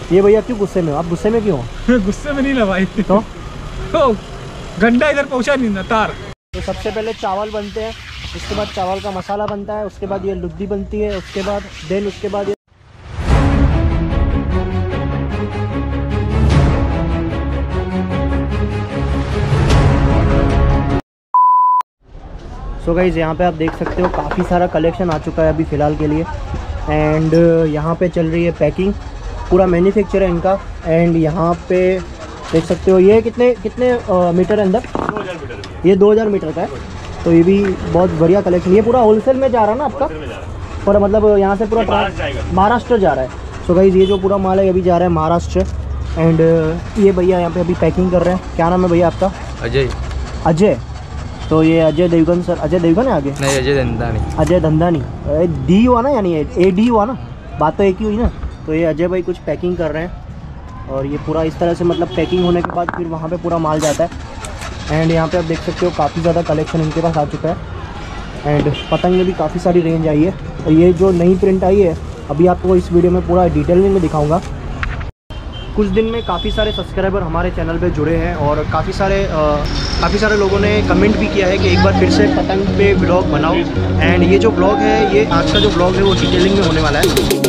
ये भैया क्यों गुस्से में हो? आप गुस्से में क्यों हो? गुस्से में नहीं ला भाई, तो गंडा इधर पहुंचा नहीं ना तार। तो सबसे पहले चावल बनते हैं, उसके बाद चावल का मसाला बनता है, उसके बाद ये लुद्दी बनती है, उसके बाद उसके बाद सो गाइस यहाँ पे आप देख सकते हो काफ़ी सारा कलेक्शन आ चुका है अभी फ़िलहाल के लिए। एंड यहाँ पे चल रही है पैकिंग, पूरा मैन्युफैक्चर है इनका। एंड यहाँ पे देख सकते हो ये कितने मीटर है अंदर? 2000 मीटर। ये 2000 मीटर का है, तो ये भी बहुत बढ़िया कलेक्शन। ये पूरा होलसेल में जा रहा है ना आपका? पूरा मतलब यहाँ से पूरा महाराष्ट्र जा रहा है। सो गाइस ये जो पूरा माल है अभी जा रहा है महाराष्ट्र। एंड ये भैया यहाँ पे अभी पैकिंग कर रहे हैं। क्या नाम है भैया आपका? अजय। अजय, तो ये अजय देवगन सर। अजय देवगन है आगे? नहीं, अजय धंधानी। अजय धंधानी डी हुआ ना, यानी ए डी हुआ ना, बात तो एक ही हुई ना। तो ये अजय भाई कुछ पैकिंग कर रहे हैं और ये पूरा इस तरह से मतलब पैकिंग होने के बाद फिर वहाँ पे पूरा माल जाता है। एंड यहाँ पे आप देख सकते हो काफ़ी ज़्यादा कलेक्शन इनके पास आ चुका है। एंड पतंग में भी काफ़ी सारी रेंज आई है। और ये जो नई प्रिंट आई है अभी आपको इस वीडियो में पूरा डिटेलिंग में दिखाऊँगा। कुछ दिन में काफ़ी सारे सब्सक्राइबर हमारे चैनल पे जुड़े हैं और काफ़ी सारे लोगों ने कमेंट भी किया है कि एक बार फिर से पतंग पे ब्लॉग बनाओ। एंड ये जो ब्लॉग है, ये आज का जो ब्लॉग है वो डिटेलिंग में होने वाला है।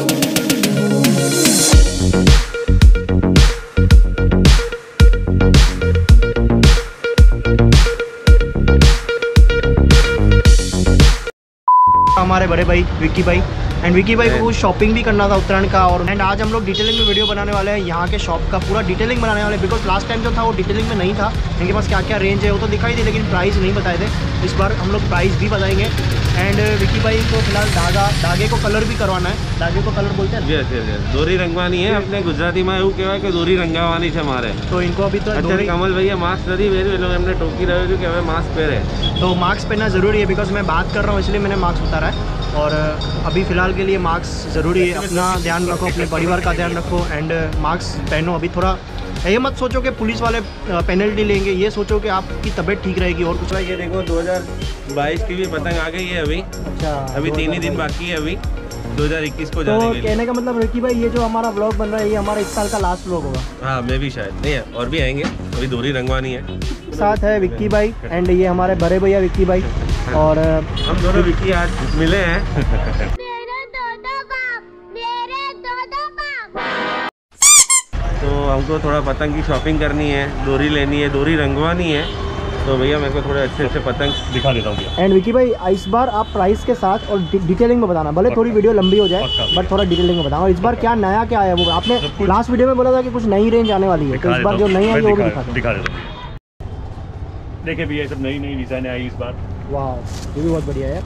हमारे बड़े भाई विक्की भाई, एंड विक्की भाई को शॉपिंग भी करना था उत्तरायण का। और एंड आज हम लोग डिटेलिंग में वीडियो बनाने वाले हैं, यहाँ के शॉप का पूरा डिटेलिंग बनाने वाले हैं। बिकॉज लास्ट टाइम जो था वो डिटेलिंग में नहीं था, इनके पास क्या क्या रेंज है वो तो दिखाई दी, लेकिन प्राइस नहीं बताए थे। इस बार हम लोग प्राइस भी बताएंगे। एंड विक्की भाई को फिलहाल धागे को कलर भी करवाना है। धागे को कलर बोलते हैं दोरी रंगवानी है अपने गुजराती में, એવું કહેવાય કે દોરી રંગાવવાની છે મારે। तो इनको अभी तो कमल भैया मास्क नहीं पहरे, लोग हमने टोकी रहे हो कि हमें मास्क पहरे, तो मास्क पहनना ज़रूरी है। बिकॉज मैं बात कर रहा हूँ इसलिए मैंने मास्क उतारा है। और अभी फ़िलहाल के लिए मास्क ज़रूरी है। अपना ध्यान रखो, अपने परिवार का ध्यान रखो एंड मास्क पहनो। अभी थोड़ा ये मत सोचो कि पुलिस वाले पेनल्टी लेंगे, ये सोचो कि आपकी तबीयत ठीक रहेगी और कुछ। ये देखो 2022 की भी पतंग आ गई है अभी। अच्छा, अभी 3 ही दिन बाकी है अभी 2021 को जाने के लिए। कहने का मतलब विक्की भाई ये जो हमारा ब्लॉग बन रहा है ये हमारा इस साल का लास्ट ब्लॉग होगा। हाँ, मैं भी शायद नहीं है, और भी आएंगे। अभी दोरी रंगवानी है। साथ है विक्की भाई एंड ये हमारे बड़े भैया विक्की भाई। और हम दोनों विक्की आज मिले हैं। तो हमको थोड़ा पतंग की शॉपिंग करनी है, डोरी लेनी है, डोरी रंगवानी है। तो भैया मेरे को थोड़े अच्छे पतंग दिखा देता हूँ। एंड विक्की भाई इस बार आप प्राइस के साथ और डिटेलिंग में बताना, भले थोड़ी वीडियो लंबी हो जाए बट थोड़ा डिटेलिंग में बताना। और इस बार क्या नया क्या आया वो आपने लास्ट वीडियो में बोला था कि कुछ नई रेंज आने वाली है, तो इस बार जो नई आई है वो भी दिखा देता हूँ। देखिए भैया सब नई नई डिजाइन आई इस बार। वाह, ये भी बहुत बढ़िया है,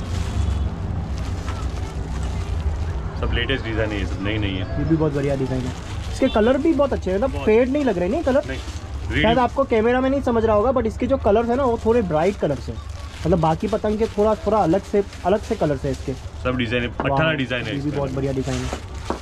सब लेटेस्ट डिजाइन है, ये सब नई नई है। ये भी बहुत बढ़िया डिजाइन है। इसके कलर भी बहुत अच्छे हैं, मतलब फेड नहीं लग रहे नहीं कलर। शायद आपको कैमरा में नहीं समझ रहा होगा बट इसके जो कलर्स है ना वो थोड़े ब्राइट कलर्स है, मतलब बाकी पतंग के थोड़ा अलग से कलर्स है इसके। सब डिजाइन 18 डिजाइन है, ये भी बहुत बढ़िया डिजाइन है।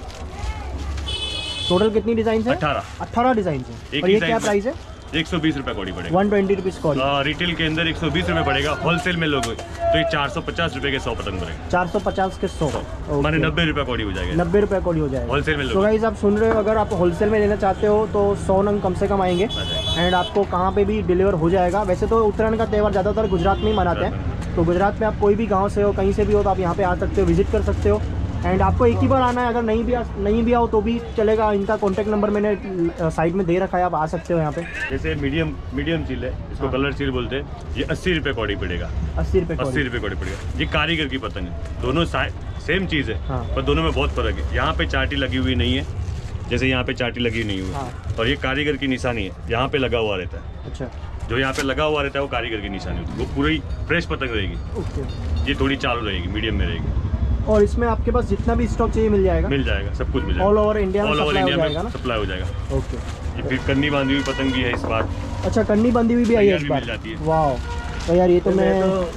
टोटल कितनी डिजाइन है? 18 डिजाइन है। और ये क्या प्राइस है? 120 रुपए कौड़ी पड़ेगा। 120 रुपीज कौड़ी। रिटेल के अंदर 120 रुपए पड़ेगा, होलसेल में लोग तो ये 450 रुपए के 100 पतंग पड़ेगा। 450 के 100 माने 90 रुपए कौड़ी हो जाएगा। 90 रुपए कौड़ी हो जाएगा होलसेल में। तो गाइस आप सुन रहे हो, अगर आप होलसेल में लेना चाहते हो तो 100 नंग कम से कम आएंगे एंड आपको कहाँ पे भी डिलीवर हो जाएगा। वैसे तो उत्तरायण का त्यौहार ज़्यादातर गुजरात में ही मनाते हैं, तो गुजरात में आप कोई भी गाँव से हो, कहीं से भी हो, तो आप यहाँ पे आ सकते हो, विजिट कर सकते हो। एंड आपको एक ही बार आना है, अगर नहीं भी आओ तो भी चलेगा। इनका कॉन्टैक्ट नंबर मैंने साइड में दे रखा है, आप आ सकते हो यहाँ पे। जैसे मीडियम चील है, इसको कलर चील बोलते हैं, ये 80 रुपए कौड़ी पड़ेगा। 80 रुपए कौड़ी पड़ेगा। ये कारीगर की पतंग है, दोनों सेम चीज़ है। हाँ। पर दोनों में बहुत फर्क है। यहाँ पे चाटी लगी हुई नहीं है, जैसे यहाँ पे चाटी लगी नहीं हुई। हाँ। और ये कारीगर की निशानी है, यहाँ पे लगा हुआ रहता है। अच्छा, जो यहाँ पे लगा हुआ रहता है वो कारीगर की निशानी होती है, वो पूरी फ्रेश पतंग रहेगी। ओके। ये थोड़ी चालू रहेगी, मीडियम में रहेगी। और इसमें आपके पास जितना भी स्टॉक चाहिए मिल जाएगा? सब कुछ मिल जाएगा। ऑल ओवर इंडिया में सप्लाई हो जाएगा। ओके। ये फिर कन्नी बांधी हुई पतंग भी है इस बार। अच्छा, कन्नी बंदी हुई भी आई है इस बार? वाह, तो यार ये तो मैं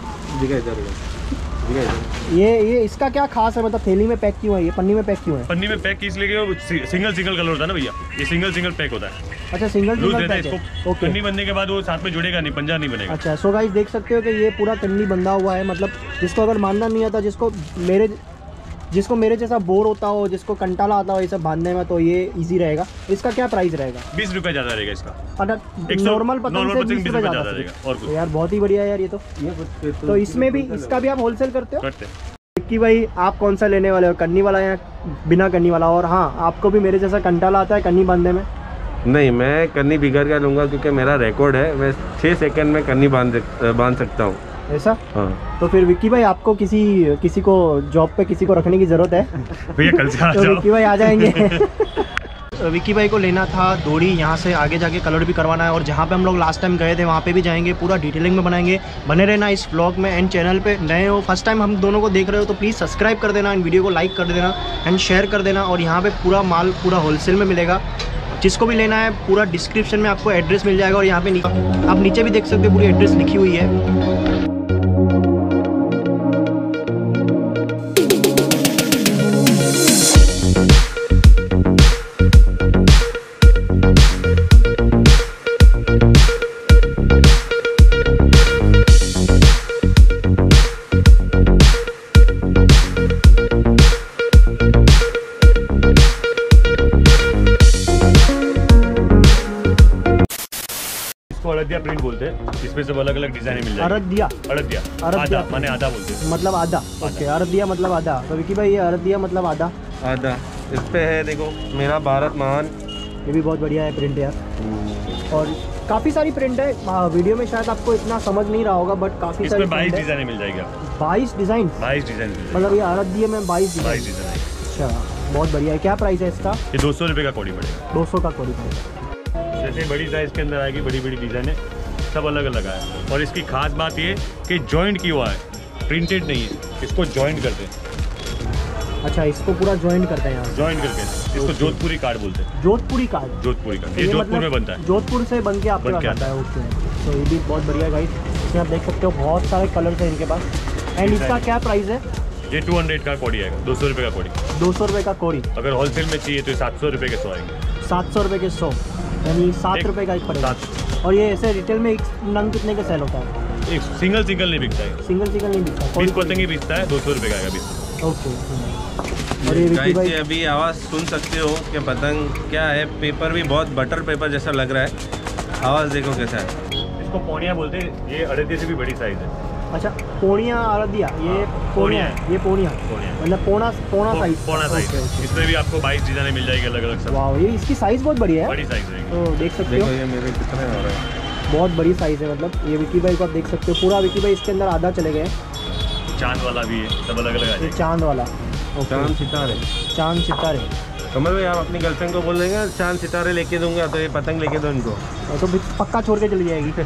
ये इसका क्या खास है, मतलब थैली में पैक क्यों है, ये पन्नी में पैक क्यों है? पन्नी में पैक इसलिए सिंगल कलर होता है ना भैया, ये सिंगल पैक होता है। अच्छा, सिंगल पैक है। इसको कन्नी बनने के बाद वो साथ में जुड़ेगा नहीं, पंजा नहीं बनेगा। अच्छा, सो गाइस देख सकते हो कि ये पूरा कन्नी बंधा हुआ है, मतलब जिसको अगर मानना नहीं आता, जिसको मेरे जैसा बोर होता हो, जिसको कंटाला आता हो ये सब बांधने में, तो ये इजी रहेगा। इसका क्या प्राइस रहेगा? 20 रुपये ज़्यादा रहेगा इसका। नॉर्मल पतंग से 20 रुपये ज़्यादा रहेगा और कुछ। तो यार बहुत ही बढ़िया है यार ये तो इसमें भी इसका भी आप होलसेल करते हो? करते। विक्की भाई आप कौन सा लेने वाले हो, कन्नी वाला या बिना कन्नी वाला? और हाँ, आपको भी मेरे जैसा कंटाला आता है कन्नी बांधने में? नहीं, मैं कन्नी बिगड़ का लूँगा क्योंकि मेरा रिकॉर्ड है, मैं 6 सेकंड में कन्नी बांध सकता हूँ। ऐसा? हाँ। तो फिर विक्की भाई आपको किसी को जॉब पे किसी को रखने की ज़रूरत है? भैया कल से आ तो जाओ। विक्की भाई आ जाएंगे। विक्की भाई को लेना था डोरी, यहाँ से आगे जाके कलर भी करवाना है, और जहाँ पे हम लोग लास्ट टाइम गए थे वहाँ पे भी जाएंगे, पूरा डिटेलिंग में बनाएंगे। बने रहना इस व्लॉग में। एंड चैनल पे नए हो, फर्स्ट टाइम हम दोनों को देख रहे हो तो प्लीज़ सब्सक्राइब कर देना, एंड वीडियो को लाइक कर देना एंड शेयर कर देना। और यहाँ पे पूरा माल पूरा होलसेल में मिलेगा, जिसको भी लेना है पूरा डिस्क्रिप्शन में आपको एड्रेस मिल जाएगा। और यहाँ पे आप नीचे भी देख सकते हो पूरी एड्रेस लिखी हुई है। अड़दिया प्रिंट बोलते हैं, इसमें सब अलग अलग डिजाइन मिल जाएगी। अड़दिया? अड़दिया आधा माने आधा बोलते हैं, मतलब आधा। ओके, अड़दिया मतलब आधा। तो विक्की भाई ये अड़दिया मतलब आधा इस पे है देखो मेरा भारत महान। ये भी बहुत बढ़िया है प्रिंट यार, और काफ़ी सारी प्रिंट है। वीडियो में शायद आपको इतना समझ नहीं रहा होगा, बट काफ़ी सारी 22 डिजाइन मिल जाएगी आपको। 22 डिज़ाइन? 22 डिजाइन मतलब ये अड़दिया में 22 डिज़ाइन। अच्छा, बहुत बढ़िया है। क्या प्राइस है इसका? ये 200 रुपये का कोड़ी पड़ेगा। 200 का कोड़ी पड़ेगा। जैसे बड़ी साइज के अंदर आएगी, बड़ी बड़ी डिजाइन है, सब अलग अलग आया। और इसकी खास बात ये कि जॉइंट की हुआ है, प्रिंटेड नहीं है, इसको जॉइंट करते हैं। अच्छा, इसको पूरा जॉइंट करते हैं यहाँ? जॉइंट करके इसको जोधपुरी कार्ड बोलते हैं। जोधपुरी कार्ड? जोधपुरी कार्ड, ये जोधपुर में बनता है। जोधपुर से बन के आपके पास आता है? ओके, तो ये भी बहुत बढ़िया गाइस। इसमें आप देख सकते हो बहुत सारे कलर्स हैं इनके पास। एंड इसका क्या प्राइस है? ये 200 का कोड़ी आएगा, 200 रुपये का कोड़ी। 200 रुपये का कोड़ी? अगर होलसेल में चाहिए तो 700 रुपये के 100 आएंगे। 700 रुपये के 100, यानी 7 रुपये का एक पड़ेगा। और ये ऐसे रिटेल में एक नंग कितने का सेल होता है? एक सिंगल नहीं बिकता है, सिंगल नहीं बिकता। 20 पतंग ही बिकता है, 200 रुपये का आएगा 20। ओके। और ये विक्की भाई अभी आवाज़ सुन सकते हो कि पतंग क्या है, पेपर भी बहुत बटर पेपर जैसा लग रहा है। आवाज़ देखो कैसा है। इसको पोनिया बोलते हैं, ये अड़दिया से भी बड़ी साइज है। अच्छा, पोनिया अड़दिया, ये पोनिया है, ये पोनिया मतलब पोना साइज। पोना साइज। इसमें भी आपको 22 डिजाइन मिल जाएगी अलग अलग सब। वाह, ये इसकी साइज बहुत बढ़िया है, बड़ी साइज रहेगी। तो देख सकते हो ये मेरे कितने हो रहा है, बहुत बड़ी साइज है। मतलब ये विक्की भाई को आप देख सकते हो, पूरा विक्की भाई इसके अंदर आधा चले गए। चांद वाला भी है, सब अलग अलग आ ये जाएगा। चांद वाला, चांद सितारे। चांद सितारे। कमल भाई आप अपनी गर्लफ्रेंड को बोल देंगे चांद सितारे लेके दूंगा, तो ये पतंग लेके दो इनको। तो पक्का छोड़ के चली जाएगी।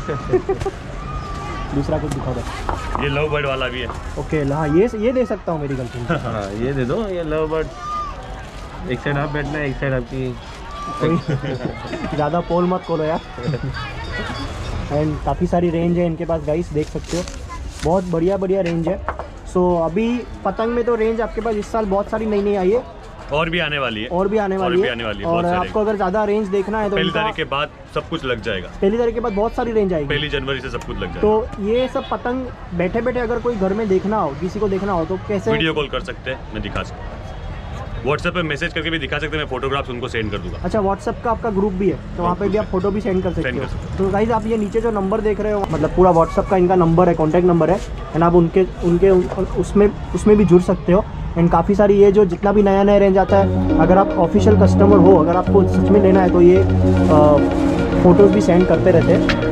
दूसरा कुछ दिखा दो। ये लव बर्ड वाला भी है। ओके, हाँ ये दे सकता हूँ मेरी गर्लफ्रेंड। हाँ ये दे दो, ये लव बर्ड। एक साइड आप बैठना है, एक साइड आपकी। ज़्यादा पोल मत खोलो यार। एंड काफ़ी सारी रेंज है इनके पास गाइस, देख सकते हो बहुत बढ़िया रेंज है। सो अभी पतंग में तो रेंज आपके पास इस साल बहुत सारी नई आई है, और भी आने वाली है, और भी आने वाली है। और बहुत आपको अगर ज़्यादा रेंज देखना है तो पहली तारीख के बाद सब कुछ लग जाएगा। पहली तारीख के बाद बहुत सारी रेंज आएगी, 1 जनवरी से सब कुछ लग जाएगा। तो ये सब पतंग बैठे बैठे अगर कोई घर में देखना हो, किसी को देखना हो तो कैसे? वीडियो कॉल कर सकते हैं, मैं दिखा सकता हूँ। व्हाट्सएप पे मैसेज करके भी दिखा सकते हैं, मैं फोटोग्राफ्स उनको सेंड कर दूंगा। अच्छा, व्हाट्सएप का आपका ग्रुप भी है, तो वहाँ पे भी आप फोटो भी सेंड कर सकते हो। तो गाइस आप ये नीचे जो नंबर देख रहे हो, मतलब पूरा व्हाट्सएप का इनका नंबर है, कॉन्टैक्ट नंबर है, एंड आप उनके उसमें भी जुड़ सकते हो। एंड काफ़ी सारी ये जो जितना भी नया रेंज आता है, अगर आप ऑफिशियल कस्टमर हो, अगर आपको सच में लेना है तो ये फ़ोटोज़ भी सेंड करते रहते हैं।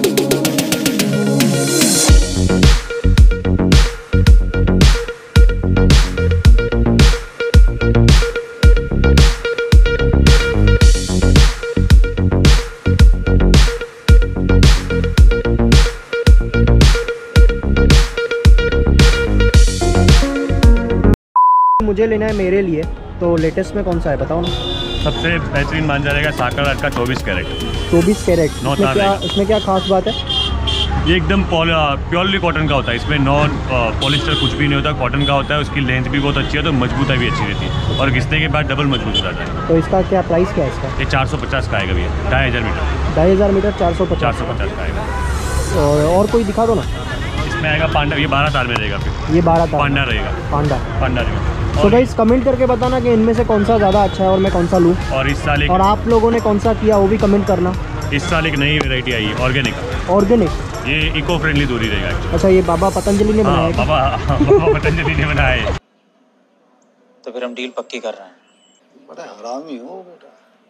मुझे लेना है मेरे लिए, तो लेटेस्ट में कौन सा है बताओ ना। सबसे बेहतरीन मान जाएगा साकर आर्ट का 24 कैरेट। 24 कैरेट। इसमें क्या खास बात है? ये एकदम प्योरली कॉटन का होता है, इसमें नॉन पॉलिस्टर कुछ भी नहीं होता, कॉटन का होता है। उसकी लेंथ भी बहुत अच्छी है, तो मजबूताई भी अच्छी रहती है, और घिसने के बाद डबल मजबूत हो जाता है। तो इसका क्या प्राइस क्या है इसका? ये 450 का आएगा भैया, 2500 मीटर। 2500 मीटर 450 का आएगा। और कोई दिखा दो ना। इसमें आएगा पांडा, ये 12 तार में रहेगा। फिर ये 12 तार पांडा रहेगा। पांडा रहेगा। तो गाइस कमेंट करके बताना कि इनमें से कौन सा ज़्यादा अच्छा है और मैं कौन सा लूँ। और इस साल और आप लोगों ने कौन सा किया वो भी कमेंट करना। इस साल एक नई वैरायटी आई है ऑर्गेनिक। ऑर्गेनिक, ये इको फ्रेंडली दूरी रहेगा। अच्छा ये बाबा पतंजलि ने बनाया हाँ, है क्या? बाबा पतंजलि ने बनाया है। तो फिर हम डील पक्की कर रहे हैं। बड़ा हरामी हो बेटा।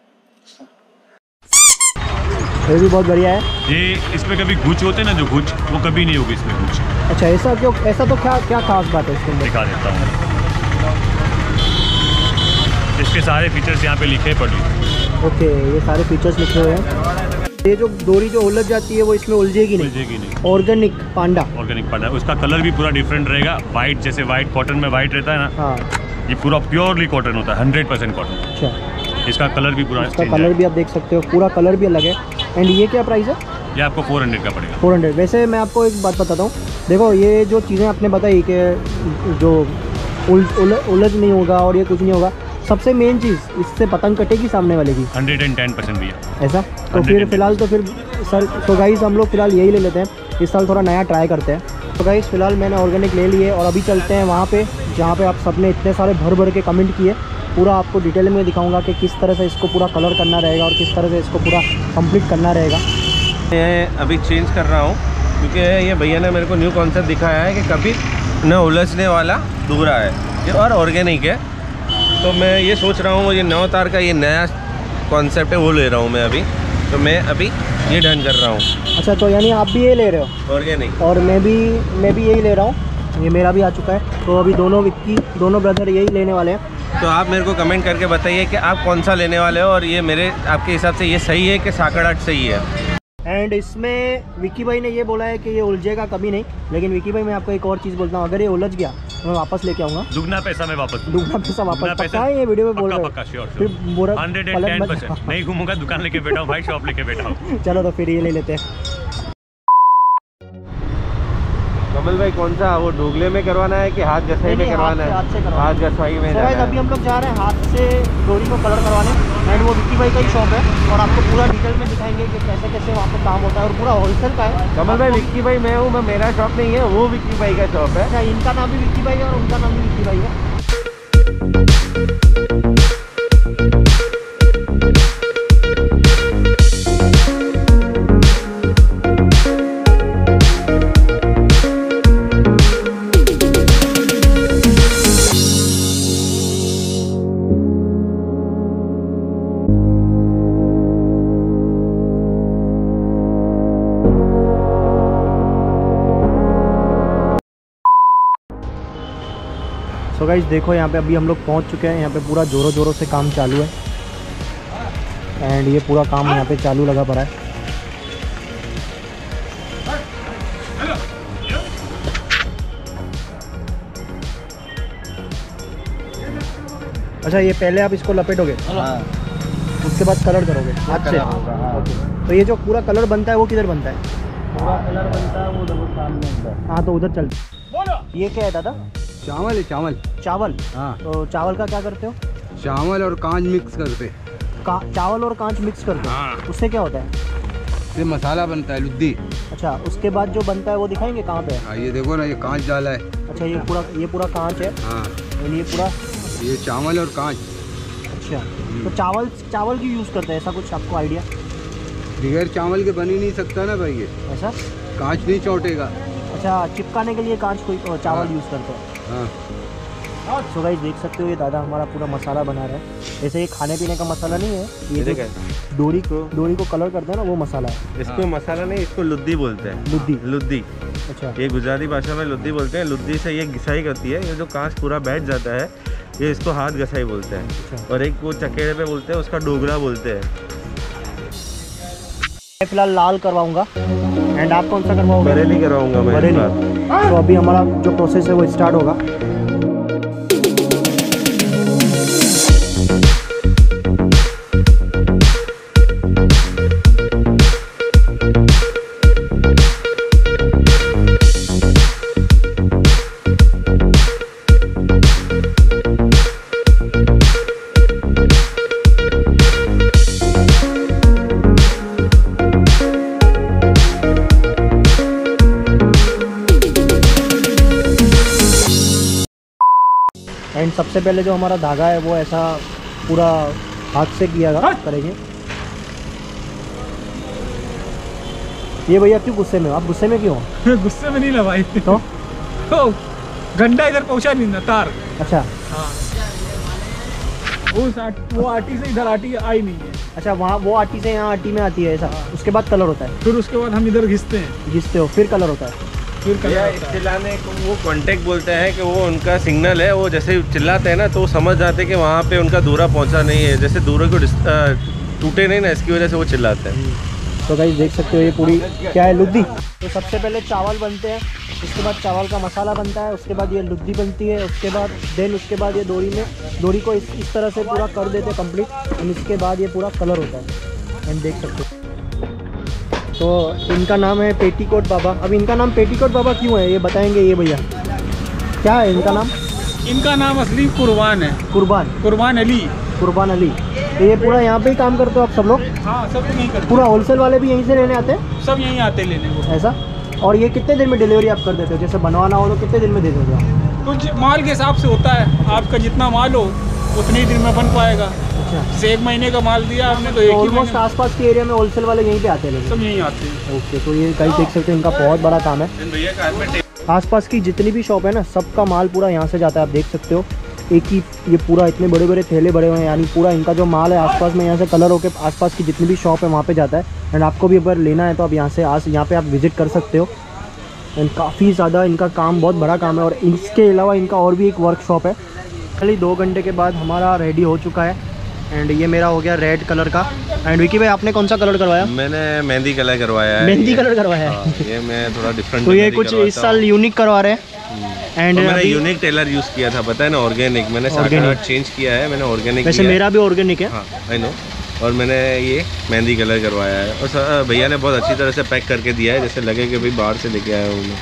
ये भी बहुत बढ़िया है। ये इसमें कभी गुच होते हैं ना, जो गुच वो कभी नहीं होगी इसमें गुच। अच्छा ऐसा क्यों? ऐसा तो क्या क्या खास बात है इसके अंदर? दिखा देता हूँ, इसके सारे फीचर्स यहाँ पे लिखे पड़ लीजिए। ओके, ये सारे फीचर्स लिखे हुए हैं। ये जो डोरी जो उलझ जाती है वो इसमें उलझेगी नहीं। उलझेगी नहीं। ऑर्गेनिक पांडा। ऑर्गेनिक पांडा, उसका कलर भी पूरा डिफरेंट रहेगा। वाइट, जैसे वाइट कॉटन में वाइट रहता है ना, हाँ ये पूरा प्योरली कॉटन होता है, 100% कॉटन। अच्छा, इसका कलर भी पूरा इसका change कलर है। भी आप देख सकते हो, पूरा कलर भी अलग है। एंड ये क्या प्राइस है? ये आपको 400 का पड़ेगा। 400। वैसे मैं आपको एक बात बताता हूँ, देखो ये जो चीज़ें आपने बताई कि जो उलझ नहीं होगा और ये कुछ नहीं होगा, सबसे मेन चीज़ इससे पतंग कटेगी सामने वाले की। 110% भी है ऐसा तो फिर फिलहाल तो फिर सर, तो गाइस हम लोग फिलहाल यही ले लेते हैं, इस साल थोड़ा नया ट्राई करते हैं। तो गाइस फिलहाल मैंने ऑर्गेनिक ले लिए और अभी चलते हैं वहाँ पे जहाँ पे आप सबने इतने सारे भर भर के कमेंट किए। पूरा आपको डिटेल में दिखाऊंगा कि किस तरह से इसको पूरा कलर करना रहेगा और किस तरह से इसको पूरा कंप्लीट करना रहेगा। मैं अभी चेंज कर रहा हूँ क्योंकि ये भैया ने मेरे को न्यू कॉन्सेप्ट दिखाया है कि कभी न उलझने वाला दूरा है ये और ऑर्गेनिक है। तो मैं ये सोच रहा हूँ, ये 9 तार का ये नया कॉन्सेप्ट है वो ले रहा हूँ मैं अभी। तो मैं अभी ये डन कर रहा हूँ। अच्छा, तो यानी आप भी ये ले रहे हो? ऑर्गेनिक। और मैं भी यही ले रहा हूँ, ये मेरा भी आ चुका है। तो अभी दोनों ब्रदर यही लेने वाले हैं। तो आप मेरे को कमेंट करके बताइए कि आप कौन सा लेने वाले हो और ये मेरे आपके हिसाब से ये सही है कि साकड़ाट सही है। एंड इसमें विक्की भाई ने ये बोला है कि ये उलझेगा कभी नहीं, लेकिन विक्की भाई मैं आपको एक और चीज़ बोलता हूँ, अगर ये उलझ गया तो मैं वापस लेके आऊँगा। दुगना पैसा मैं वापस दुगना पैसा वापस। पक्का है ये वीडियो में बोल रहे हो? पक्का श्योर। फिर बुरा 110% नहीं घूमूंगा, दुकान लेके बैठा हूँ भाई, शॉप लेके बैठा हूँ। चलो तो फिर ये ले लेते हैं। कमल भाई कौन सा, वो डोगले में करवाना है कि हाथ घसाई में करवाना है? हाथ से करवाना। हाथ घसाई में तो जाना गाइस है। अभी हम लोग जा रहे हैं हाथ से डोरी को कलर करवाने। एंड वो विक्की भाई का ही शॉप है और आपको पूरा डिटेल में दिखाएंगे कि कैसे कैसे वहाँ पे काम होता है और पूरा होलसेल का है। कमल भाई विक्की भाई मैं हूँ, मैं मेरा शॉप नहीं है, वो विक्की भाई का शॉप है। अच्छा, इनका नाम भी विक्की भाई है और उनका नाम भी विक्की भाई है। सो गाइस देखो यहाँ पे अभी हम लोग पहुँच चुके हैं। यहाँ पे पूरा ज़ोरों ज़ोरों से काम चालू है। एंड ये पूरा काम यहाँ पे चालू लगा पड़ा है। अच्छा, ये पहले आप इसको लपेटोगे, उसके बाद कलर करोगे हाथ से? तो ये जो पूरा कलर बनता है वो किधर बनता है? पूरा कलर बनता है वो देखो सामने अंदर। हाँ, तो उधर चल। ये क्या है दादा? चावल है, चावल। चावल? हाँ, तो चावल का क्या करते हो? चावल और कांच मिक्स करते। चावल और कांच मिक्स करते हो? हाँ। उससे क्या होता है? ये मसाला बनता है लुद्दी। अच्छा, उसके बाद जो बनता है वो दिखाएंगे कहाँ पे है? हाँ, ये देखो ना, ये कांच डाला है। अच्छा, ये पूरा कांच है। हाँ, और ये पूरा, ये चावल और कांच। अच्छा, तो चावल क्यों यूज़ करते हैं? ऐसा कुछ आपको आइडिया? बगैर चावल के बन ही नहीं सकता ना भाई, ये ऐसा? कांच नहीं चौटेगा। अच्छा, चिपकाने के लिए कांच कोई चावल यूज़ करते हैं। हाँ, सो गाइस देख सकते हो ये दादा हमारा पूरा मसाला बना रहा है। ऐसे ये खाने पीने का मसाला नहीं है, ये जो डोरी को कलर करते हैं ना वो मसाला है। इसको मसाला नहीं, इसको लुद्दी बोलते हैं। लुद्दी। अच्छा, ये गुजराती भाषा में लुद्दी बोलते हैं। लुद्दी से ये घिसाई करती है, ये जो कांच पूरा बैठ जाता है ये इसको हाथ घसाई बोलते हैं। अच्छा। और एक वो चकेड़े पे बोलते हैं, उसका डोगरा बोलते हैं। मैं फिलहाल लाल करवाऊंगा। एंड आप कौन सा करवाओगे? बरेली करवाऊंगा मैं इस बार। बरेली। तो अभी हमारा जो प्रोसेस है वो स्टार्ट होगा। एंड सबसे पहले जो हमारा धागा है वो ऐसा पूरा हाथ से किया करेंगे। ये भैया क्यों गुस्से में हो? आप गुस्से में क्यों हो? गुस्से में नहीं ना भाई, तो गंडा इधर पहुंचा नहीं ना तार। अच्छा हाँ, वो आटी से इधर आटी आई नहीं है। अच्छा, वहाँ वो आटी से यहाँ आटी में आती है ऐसा, उसके बाद कलर होता है, फिर उसके बाद हम इधर घिसते हैं, घिसते हो, फिर कलर होता है। फिर कलर होता है। चिल्लाने को वो कांटेक्ट बोलते हैं कि वो उनका सिग्नल है, वो जैसे चिल्लाते हैं ना तो वो समझ जाते हैं कि वहाँ पे उनका दूरा पहुँचा नहीं है, जैसे दूरा को टूटे नहीं ना, इसकी वजह से वो चिल्लाते हैं। तो गाइस देख सकते हो ये पूरी क्या है, लुद्दी। तो सबसे पहले चावल बनते हैं, उसके बाद चावल का मसाला बनता है, उसके बाद ये लुद्दी बनती है, उसके बाद ये डोरी को इस तरह से पूरा कर देते हैं कंप्लीट, एंड इसके बाद ये पूरा कलर होता है। एंड देख सकते हो, तो इनका नाम है पेटीकोट बाबा। अब इनका नाम पेटीकोट बाबा क्यों है ये बताएंगे ये भैया, क्या है इनका नाम? इनका नाम असली कुर्बान है। कुर्बान अली। तो ये पूरा यहाँ पे ही काम करते हो आप सब लोग? हाँ, सब यहीं करते। पूरा होलसेल वाले भी यहीं से लेने आते हैं? सब यहीं आते लेने को। ऐसा? और ये कितने दिन में डिलीवरी आप कर देते हो? जैसे बनवाना हो तो कितने दिन में दे दोगे आप? कुछ माल के हिसाब से होता है, आपका जितना माल हो उतने ही दिन में बन पाएगा। अच्छा, जैसे 1 महीने का माल दिया आपने तो एक ही ऑलमोस्ट आसपास के एरिया में होलसेल वाले यहीं पे आते हैं? सब यहीं आते हैं। ओके, तो ये कहीं देख सकते हैं, इनका बहुत बड़ा काम है। आसपास की जितनी भी शॉप है ना, सबका माल पूरा यहाँ से जाता है। आप देख सकते हो एक ही ये पूरा इतने बड़े बड़े थैले भरे हुए हैं, यानी पूरा इनका जो माल है आसपास में यहाँ से कलर होकर आसपास की जितनी भी शॉप है वहाँ पे जाता है। एंड आपको भी अगर लेना है तो आप यहाँ पे आप विजिट कर सकते हो। एंड काफ़ी ज़्यादा इनका काम, बहुत बड़ा काम है। और इसके अलावा इनका और भी एक वर्कशॉप है। खाली 2 घंटे के बाद हमारा रेडी हो चुका है। एंड ये मेरा हो गया रेड कलर का। एंड विकी भाई आपने कौन सा कलर करवाया? मैंने मेहंदी कलर करवाया है। मेहंदी कलर करवाया है? ये मैं थोड़ा डिफरेंट। तो ये कुछ इस साल यूनिक करवा रहे हैं। एंड मैंने यूनिक टेलर यूज़ किया था, पता है ना, ऑर्गेनिक। मैंने सारा चेंज किया है, मैंने ऑर्गेनिक। वैसे मेरा भी ऑर्गेनिक है। हाँ, आई नो। और मैंने ये मेहंदी कलर करवाया है, और भैया ने बहुत अच्छी तरह से पैक करके दिया है, जैसे लगे कि भाई बाहर से लेके आया हूँ मैं।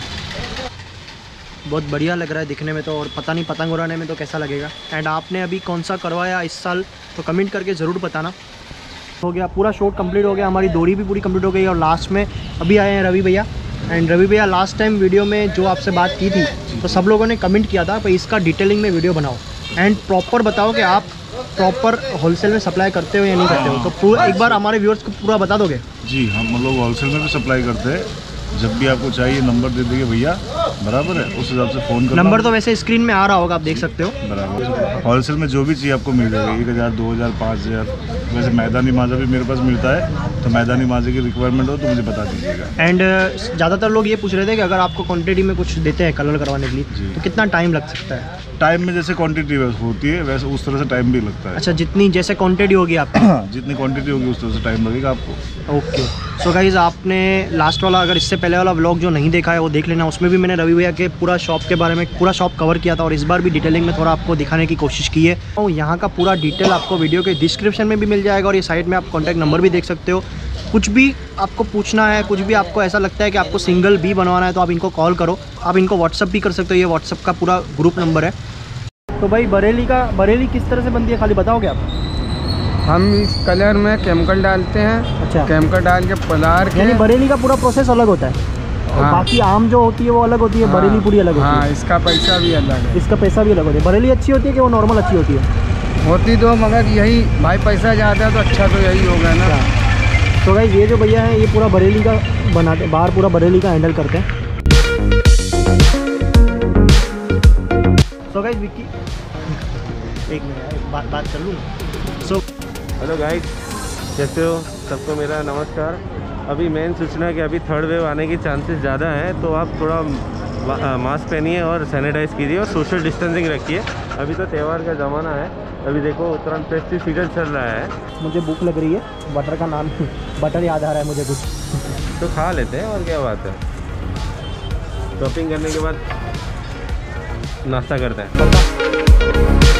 बहुत बढ़िया लग रहा है दिखने में तो, और पता नहीं पतंग उड़ाने में तो कैसा लगेगा। एंड आपने अभी कौन सा करवाया इस साल तो कमेंट करके ज़रूर बताना। हो गया पूरा शूट कंप्लीट हो गया, हमारी डोरी भी पूरी कंप्लीट हो गई। और लास्ट में अभी आए हैं रवि भैया। एंड रवि भैया लास्ट टाइम वीडियो में जो आपसे बात की थी तो सब लोगों ने कमेंट किया था भाई इसका डिटेलिंग में वीडियो बनाओ एंड प्रॉपर बताओ कि आप प्रॉपर होलसेल में सप्लाई करते हो या नहीं करते हो। तो पूरा एक बार हमारे व्यूअर्स को पूरा बता दोगे? जी, हम लोग होलसेल में भी सप्लाई करते हैं। जब भी आपको चाहिए नंबर दे देंगे भैया, बराबर है, उस हिसाब से फ़ोन करना। नंबर तो वैसे स्क्रीन में आ रहा होगा, आप देख सकते हो। बराबर, होलसेल में जो भी चाहिए आपको मिल जाएगा। 1000, 2000, 5000। वैसे मैदानी माजा भी मेरे पास मिलता है, तो मैदानी माजे की रिक्वायरमेंट हो तो मुझे बता दीजिएगा। एंड ज़्यादातर लोग ये पूछ रहे थे कि अगर आपको क्वांटिटी में कुछ देते हैं कलर करवाने के लिए तो कितना टाइम लग सकता है? टाइम में जैसे क्वांटिटी होती है वैसे उस तरह से टाइम भी लगता है। अच्छा, जितनी जैसे क्वांटिटी होगी आपकी जितनी क्वांटिटी होगी उस तरह से टाइम लगेगा आपको। ओके। सो गाइज़, आपने लास्ट वाला, अगर इससे पहले वाला व्लॉग जो नहीं देखा है वो देख लेना। उसमें भी मैंने रवि भैया के पूरा शॉप के बारे में पूरा शॉप कवर किया था, और इस बार भी डिटेलिंग में थोड़ा आपको दिखाने की कोशिश की है। और यहाँ का पूरा डिटेल आपको वीडियो के डिस्क्रिप्शन में भी मिल जाएगा, और ये साइड में आप कॉन्टैक्ट नंबर भी देख सकते हो। कुछ भी आपको पूछना है, कुछ भी आपको ऐसा लगता है कि आपको सिंगल भी बनवाना है तो आप इनको कॉल करो। आप इनको व्हाट्सअप भी कर सकते हो, ये व्हाट्सअप का पूरा ग्रुप नंबर है। तो भाई बरेली किस तरह से बनती है खाली बताओगे आप? हम इस कलर में केमिकल डालते हैं। अच्छा, केमिकल डाल के पलार के। यानी बरेली का पूरा प्रोसेस अलग होता है। और हाँ। बाकी आम जो होती है वो अलग होती है, बरेली पूरी अलग होती है। हाँ, इसका पैसा भी अलग है। इसका पैसा भी अलग होता है। बरेली अच्छी होती है कि वो नॉर्मल अच्छी होती है? होती तो, मगर यही भाई पैसा ज़्यादा है तो अच्छा तो यही होगा ना। तो गाइस, ये जो भैया हैं ये पूरा बरेली का बनाते, बाहर पूरा बरेली का हैंडल करते हैं। तो गाइस विक्की, एक मिनट बात कर लूँ। सो हेलो गाइस, कैसे हो? सबको मेरा नमस्कार। अभी मेन सूचना है कि अभी थर्ड वेव आने की चांसेस ज़्यादा हैं, तो आप थोड़ा मास्क पहनिए और सैनिटाइज कीजिए और सोशल डिस्टेंसिंग रखिए। अभी तो त्यौहार का ज़माना है। अभी देखो उत्तरायण फेस्टिव सीजन चल रहा है। मुझे भूख लग रही है, बटर का नाम बटर याद आ रहा है मुझे कुछ। तो खा लेते हैं, और क्या बात है। शॉपिंग करने के बाद नाश्ता करते हैं।